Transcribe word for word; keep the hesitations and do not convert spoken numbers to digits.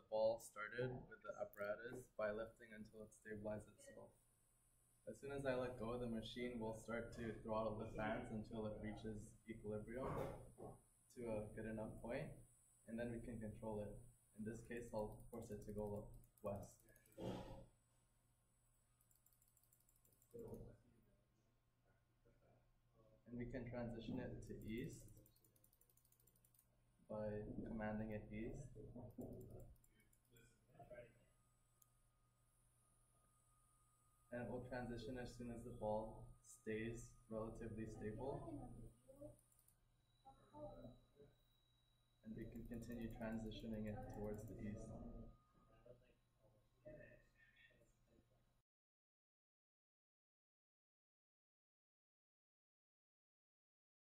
ball started with the apparatus by lifting until it stabilizes itself. As soon as I let go, the machine will start to throttle the fans until it reaches equilibrium to a good enough point, and then we can control it. In this case, I'll force it to go west. And we can transition it to east by commanding it east. And it will transition as soon as the ball stays relatively stable. And we can continue transitioning it towards the east.